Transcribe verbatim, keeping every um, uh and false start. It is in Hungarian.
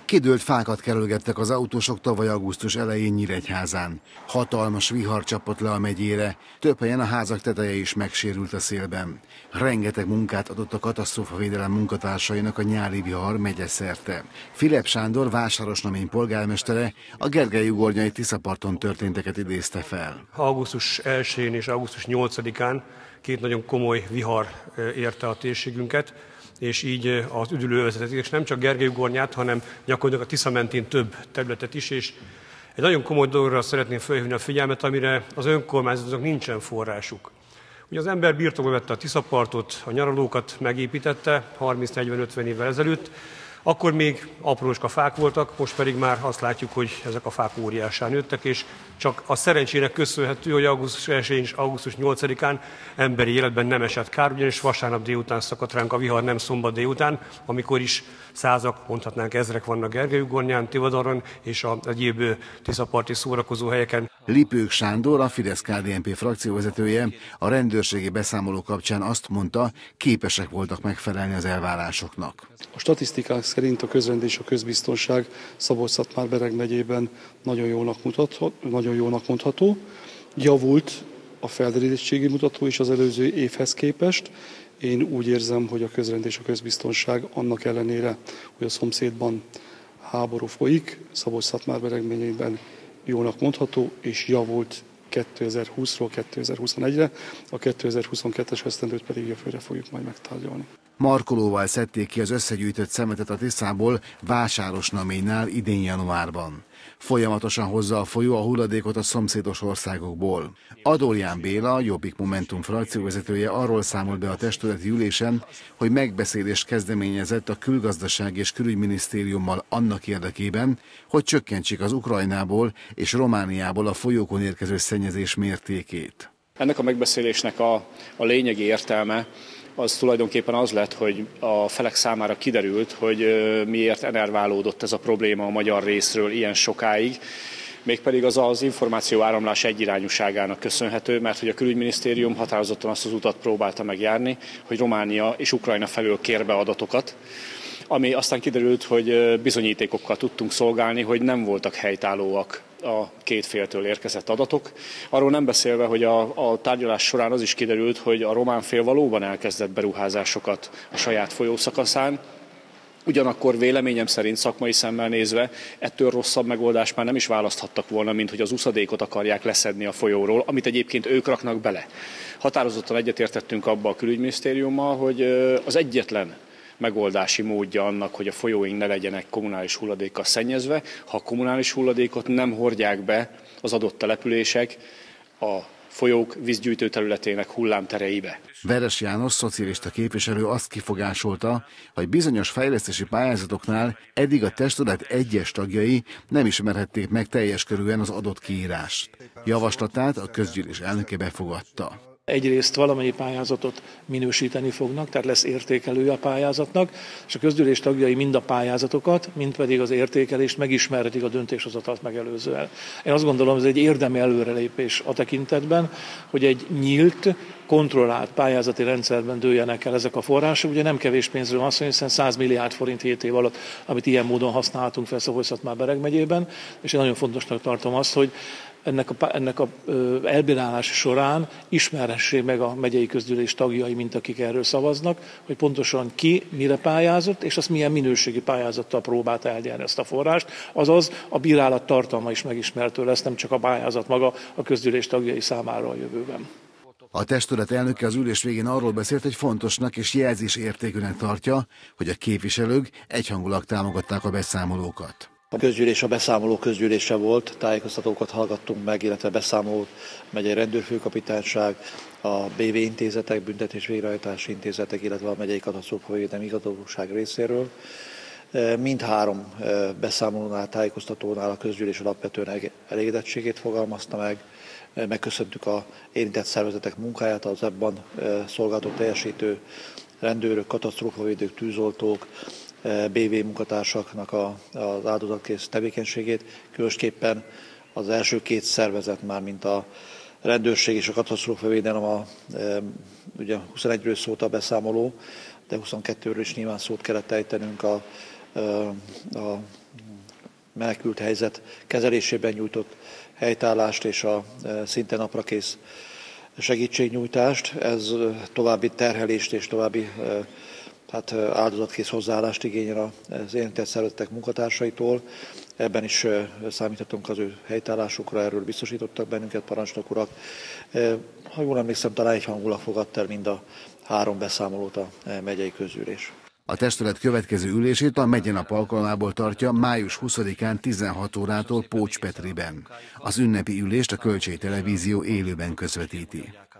Kidőlt fákat kerülgettek az autósok tavaly augusztus elején Nyíregyházán. Hatalmas vihar csapott le a megyére, több helyen a házak teteje is megsérült a szélben. Rengeteg munkát adott a katasztrófavédelem munkatársainak a nyári vihar megyeszerte. Filip Sándor, Vásárosnamény polgármestere a Gergely-ugornyai Tiszaparton történteket idézte fel. augusztus elsején és augusztus nyolcadikán két nagyon komoly vihar érte a térségünket, és így az üdülőövezetet, és nem csak Gergely-ugornyát, hanem gyakorlatilag a Tisza mentén több területet is, és egy nagyon komoly dologra szeretném felhívni a figyelmet, amire az önkormányzatoknak nincsen forrásuk. Ugye az ember birtokba vette a Tiszapartot, a nyaralókat megépítette harminc-negyven-ötven évvel ezelőtt, akkor még aprócska fák voltak, most pedig már azt látjuk, hogy ezek a fák óriásán nőttek, és csak a szerencsének köszönhető, hogy augusztus elsején és augusztus nyolcadikán emberi életben nem esett kár, ugyanis vasárnap délután szakadt ránk a vihar, nem szombat délután, amikor is százak, mondhatnánk ezrek vannak Gergely-ugornyán, Tivadaron és az egyéb tiszaparti szórakozó helyeken. Lipők Sándor, a Fidesz-ká dé en pé frakcióvezetője a rendőrségi beszámoló kapcsán azt mondta, képesek voltak megfelelni az elvárásoknak. A statisztikák szerint a közrend és a közbiztonság Szabolcs-Szatmár-Bereg megyében nagyon jónak, mutathat, nagyon jónak mondható. Javult a felderítettségi mutató is az előző évhez képest. Én úgy érzem, hogy a közrend és a közbiztonság annak ellenére, hogy a szomszédban háború folyik, Szabolcs-Szatmár-Bereg megyében jónak mondható, és javult kétezer-húszról kétezer-huszonegyre, a kétezer-huszonkettes esztendőt pedig jövőre fogjuk majd megtárgyalni. Markolóval szedték ki az összegyűjtött szemetet a Tiszából Vásárosnaménynál idén januárban. Folyamatosan hozza a folyó a hulladékot a szomszédos országokból. Adorján Béla, a Jobbik Momentum frakcióvezetője arról számolt be a testületi ülésen, hogy megbeszélést kezdeményezett a Külgazdaság és Külügyminisztériummal annak érdekében, hogy csökkentsék az Ukrajnából és Romániából a folyókon érkező szennyezés mértékét. Ennek a megbeszélésnek a, a lényegi értelme az tulajdonképpen az lett, hogy a felek számára kiderült, hogy miért enerválódott ez a probléma a magyar részről ilyen sokáig. Mégpedig az az információ áramlás egyirányúságának köszönhető, mert hogy a külügyminisztérium határozottan azt az utat próbálta megjárni, hogy Románia és Ukrajna felől kér be adatokat, ami aztán kiderült, hogy bizonyítékokkal tudtunk szolgálni, hogy nem voltak helytállóak a két féltől érkezett adatok. Arról nem beszélve, hogy a, a tárgyalás során az is kiderült, hogy a román fél valóban elkezdett beruházásokat a saját folyószakaszán. Ugyanakkor véleményem szerint szakmai szemmel nézve ettől rosszabb megoldást már nem is választhattak volna, mint hogy az uszadékot akarják leszedni a folyóról, amit egyébként ők raknak bele. Határozottan egyetértettünk abba a külügyminisztériummal, hogy az egyetlen megoldási módja annak, hogy a folyóink ne legyenek kommunális hulladékkal szennyezve, ha a kommunális hulladékot nem hordják be az adott települések a folyók vízgyűjtő területének hullámtereibe. Veres János, szocialista képviselő azt kifogásolta, hogy bizonyos fejlesztési pályázatoknál eddig a testület egyes tagjai nem ismerhették meg teljes körűen az adott kiírást. Javaslatát a közgyűlés elnöke befogadta. Egyrészt valamennyi pályázatot minősíteni fognak, tehát lesz értékelője a pályázatnak, és a közgyűlés tagjai mind a pályázatokat, mind pedig az értékelést megismerhetik a döntéshozatalt megelőzően. Én azt gondolom, ez egy érdemi előrelépés a tekintetben, hogy egy nyílt, kontrollált pályázati rendszerben dőljenek el ezek a források. Ugye nem kevés pénzről van szó, hiszen száz milliárd forint hét év alatt, amit ilyen módon használhatunk fel Szabolcs-Szatmár-Bereg megyében, és én nagyon fontosnak tartom azt, hogy ennek a, ennek a elbírálás során ismerhessék meg a megyei közgyűlés tagjai, mint akik erről szavaznak, hogy pontosan ki mire pályázott, és azt milyen minőségi pályázattal próbálta elnyerni ezt a forrást. Azaz a bírálat tartalma is megismertő lesz, nem csak a pályázat maga a közgyűlés tagjai számára a jövőben. A testület elnöke az ülés végén arról beszélt, hogy fontosnak és jelzésértékűnek tartja, hogy a képviselők egyhangulag támogatták a beszámolókat. A közgyűlés a beszámoló közgyűlése volt, tájékoztatókat hallgattunk meg, illetve beszámolót megyei rendőrfőkapitányság, a bé vé intézetek, büntetés végrehajtási intézetek, illetve a megyei katasztrófavédelmi igazgatóság részéről. Mindhárom beszámolónál, tájékoztatónál a közgyűlés alapvetően elégedettségét fogalmazta meg. Megköszöntük az érintett szervezetek munkáját, az ebben szolgálatot teljesítő rendőrök, katasztrófavédők, tűzoltók, bé vé munkatársaknak az áldozatkész tevékenységét, különösképpen az első két szervezet már, mint a rendőrség és a katasztrófavédelem, a, ugye huszonegyről szólt a beszámoló, de huszonkettőről is nyilván szót kellett ejtenünk a a menekült helyzet kezelésében nyújtott helytállást és a szinte naprakész segítségnyújtást. Ez további terhelést és további hát áldozatkész hozzáállást igényel az érintett szervezetek munkatársaitól. Ebben is számíthatunk az ő helytállásukra, erről biztosítottak bennünket parancsnok urak. Ha jól emlékszem, talán egyhangulag fogadta el mind a három beszámolót a megyei közgyűlés. A testület következő ülését a megyenap alkalmából tartja május huszadikán tizenhat órától Pócs Petriben. Az ünnepi ülést a Kölcsey Televízió élőben közvetíti.